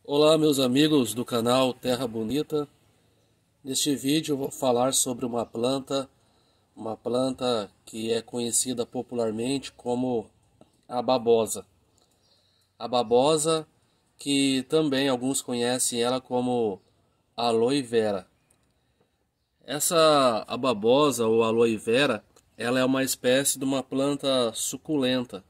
Olá, meus amigos do canal Terra Bonita. Neste vídeo eu vou falar sobre uma planta que é conhecida popularmente como a babosa. A babosa, que também alguns conhecem ela como aloe vera. A babosa ou aloe vera, ela é uma espécie de uma planta suculenta.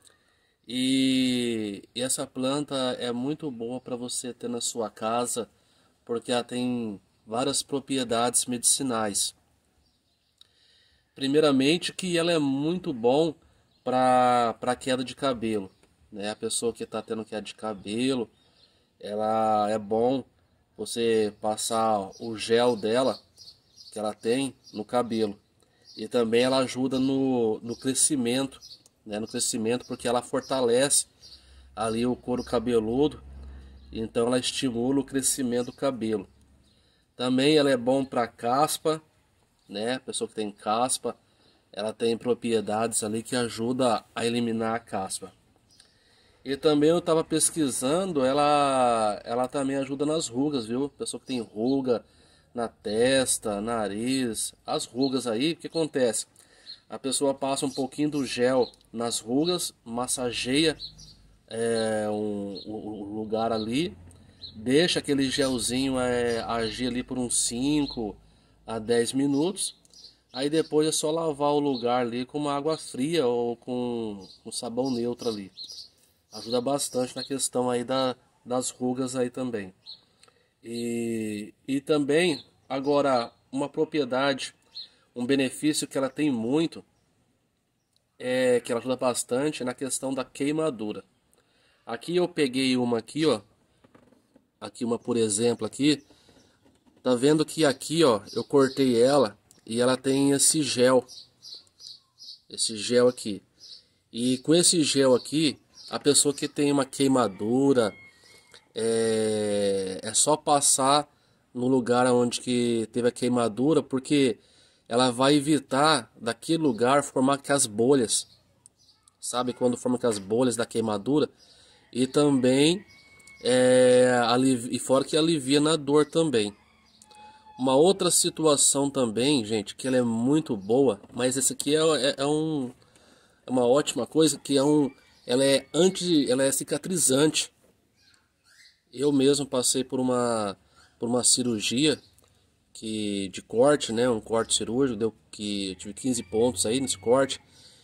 E essa planta é muito boa para você ter na sua casa, porque ela tem várias propriedades medicinais. Primeiramente que ela é muito bom para queda de cabelo, né? A pessoa que está tendo queda de cabelo, ela é bom você passar o gel dela que ela tem no cabelo. E também ela ajuda no crescimento, né? No crescimento, porque ela fortalece ali o couro cabeludo, então ela estimula o crescimento do cabelo. Também ela é bom para caspa, né? Pessoa que tem caspa, ela tem propriedades ali que ajuda a eliminar a caspa. E também eu estava pesquisando, ela também ajuda nas rugas, viu? Pessoa que tem ruga na testa, nariz, as rugas aí, o que acontece? A pessoa passa um pouquinho do gel nas rugas, massageia o lugar ali, deixa aquele gelzinho agir ali por uns 5 a 10 minutos. Aí depois é só lavar o lugar ali com uma água fria ou com um sabão neutro ali. Ajuda bastante na questão aí das rugas aí também. E também, agora, uma propriedade, um benefício que ela tem muito, que ela ajuda bastante, é na questão da queimadura. Aqui eu peguei uma aqui, ó. Aqui uma, por exemplo, aqui. Tá vendo que aqui, ó, eu cortei ela e ela tem esse gel. Esse gel aqui. E com esse gel aqui, a pessoa que tem uma queimadura, é só passar no lugar onde que teve a queimadura, porque ela vai evitar daquele lugar formar aquelas bolhas. Sabe quando forma aquelas bolhas da queimadura? E também, e fora que alivia na dor também. Uma outra situação também, gente, que ela é muito boa, mas esse aqui é uma ótima coisa, que ela é cicatrizante. Eu mesmo passei por uma cirurgia de corte, né, um corte cirúrgico, que tive 15 pontos aí nesse corte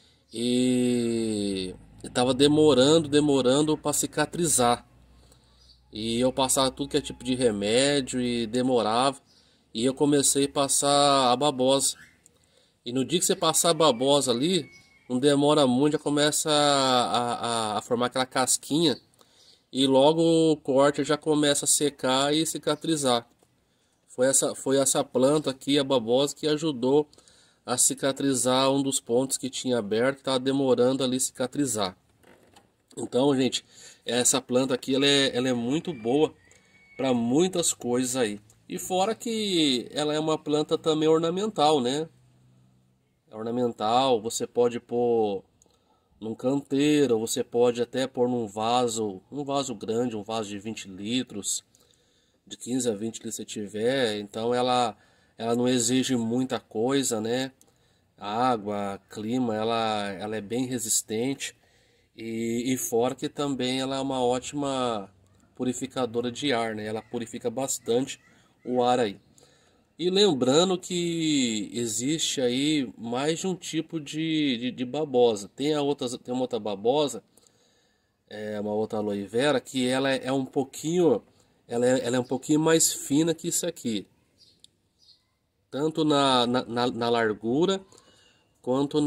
e estava demorando para cicatrizar. E eu passava tudo que é tipo de remédio e demorava. E eu comecei a passar a babosa. E no dia que você passar a babosa ali, não demora muito, já começa a formar aquela casquinha. E logo o corte já começa a secar e cicatrizar. Foi essa planta aqui, a babosa, que ajudou a cicatrizar um dos pontos que tinha aberto, que estava demorando ali cicatrizar. Então, gente, essa planta aqui ela é muito boa para muitas coisas aí. E fora que ela é uma planta também ornamental, né? É ornamental, você pode pôr num canteiro, você pode até pôr um vaso grande, um vaso de 20 litros, de 15 a 20 litros se tiver. Então ela não exige muita coisa, né? Água, clima, ela é bem resistente. E fora que também ela é uma ótima purificadora de ar, né? Ela purifica bastante o ar aí. E lembrando que existe aí mais de um tipo de babosa. Tem uma outra babosa, uma outra aloe vera, que ela é um pouquinho, ela é um pouquinho mais fina que isso aqui. Tanto na largura quanto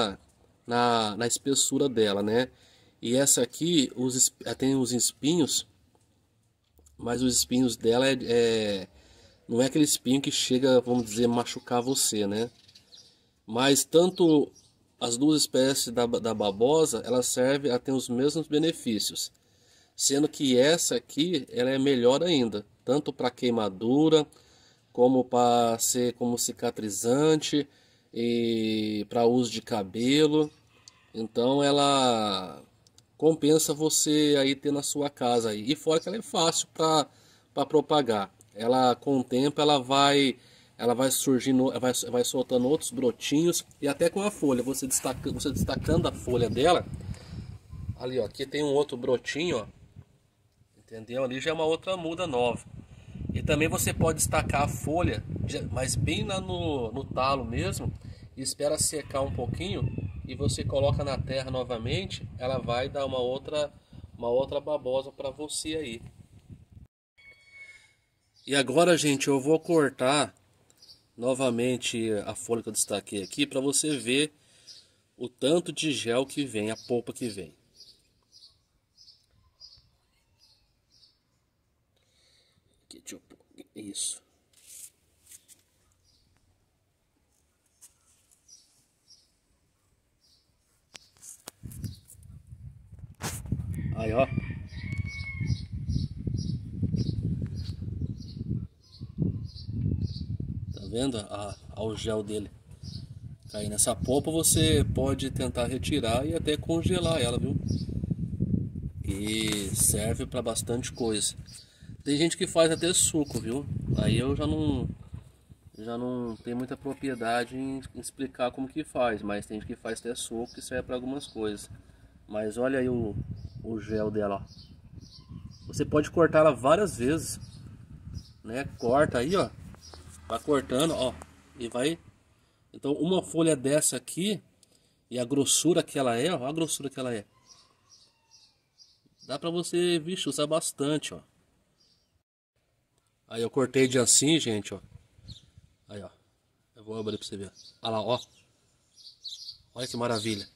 na espessura dela, né? E essa aqui tem os espinhos, mas os espinhos dela não é aquele espinho que chega, vamos dizer, machucar você, né? Mas tanto as duas espécies da babosa, ela tem os mesmos benefícios. Sendo que essa aqui, ela é melhor ainda, tanto para queimadura, como para ser como cicatrizante e para uso de cabelo. Então compensa você aí ter na sua casa aí. E fora que ela é fácil para propagar. Ela com o tempo ela vai surgindo, vai soltando outros brotinhos e até com a folha, você destacando a folha dela, ali ó, aqui tem um outro brotinho, ó, entendeu? Ali já é uma outra muda nova. E também você pode destacar a folha, mas bem lá no talo mesmo, e espera secar um pouquinho e você coloca na terra novamente, ela vai dar uma outra babosa para você aí. E agora, gente, eu vou cortar novamente a folha que eu destaquei aqui para você ver o tanto de gel que vem, a polpa que vem. Aqui, deixa eu pôr. Isso. Aí, ó. Tá vendo? O gel dele. Aí nessa polpa você pode tentar retirar e até congelar ela, viu? E serve para bastante coisa. Tem gente que faz até suco, viu? Aí eu já não tenho muita propriedade em explicar como que faz, mas tem gente que faz até suco que serve para algumas coisas. Mas olha aí o gel dela, ó. Você pode cortar ela várias vezes, né? Corta aí, ó. Vai cortando, ó, e vai. Então uma folha dessa aqui e a grossura que ela é, ó, a grossura que ela é. Dá pra você, vixe, usar bastante, ó. Aí eu cortei de assim, gente, ó. Aí, ó. Eu vou abrir pra você ver. Olha lá, ó. Olha que maravilha.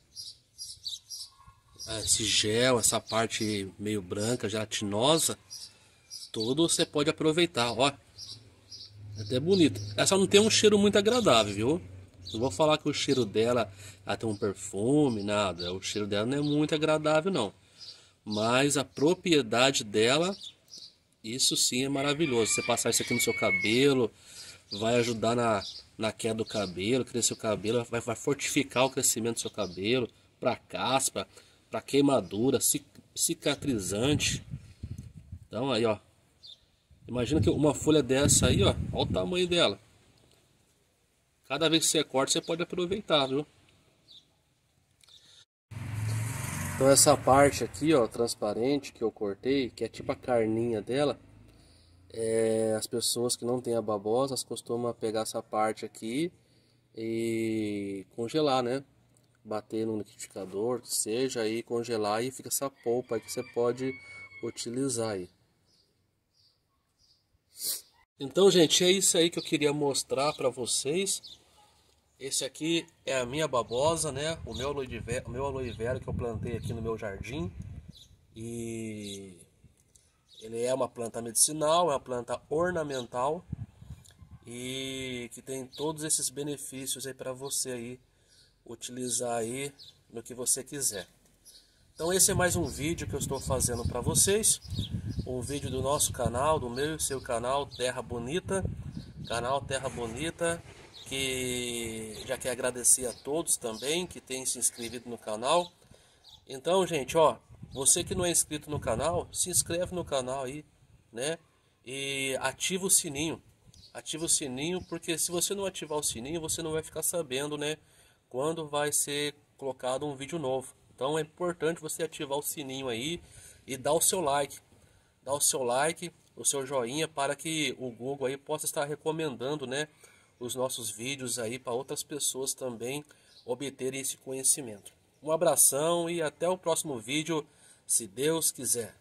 Esse gel, essa parte meio branca, gelatinosa, tudo você pode aproveitar, ó. É até bonito. Ela só não tem um cheiro muito agradável, viu? Não vou falar que o cheiro dela tem um perfume, nada. O cheiro dela não é muito agradável, não. Mas a propriedade dela, isso sim é maravilhoso. Você passar isso aqui no seu cabelo, vai ajudar na queda do cabelo, crescer o cabelo, vai fortificar o crescimento do seu cabelo, para caspa, para queimadura, cicatrizante. Então aí, ó. Imagina que uma folha dessa aí, ó, olha o tamanho dela. Cada vez que você corta, você pode aproveitar, viu? Então essa parte aqui, ó, transparente que eu cortei, que é tipo a carninha dela, as pessoas que não têm a babosa, elas costumam pegar essa parte aqui e congelar, né? Bater no liquidificador, que seja, aí congelar e fica essa polpa aí que você pode utilizar aí. Então, gente, é isso aí que eu queria mostrar para vocês. Esse aqui é a minha babosa, né? O meu aloe vera que eu plantei aqui no meu jardim. E ele é uma planta medicinal, é uma planta ornamental e que tem todos esses benefícios aí para você aí utilizar aí no que você quiser. Então esse é mais um vídeo que eu estou fazendo para vocês, um vídeo do nosso canal, do meu e seu canal Terra Bonita, que já quero agradecer a todos também que têm se inscrito no canal. Então, gente, ó, você que não é inscrito no canal, se inscreve no canal aí, né? E ativa o sininho. Ativa o sininho, porque se você não ativar o sininho, você não vai ficar sabendo, né, quando vai ser colocado um vídeo novo. Então é importante você ativar o sininho aí e dar o seu like. Dá o seu like, o seu joinha, para que o Google aí possa estar recomendando, né, os nossos vídeos aí para outras pessoas também obterem esse conhecimento. Um abração e até o próximo vídeo, se Deus quiser.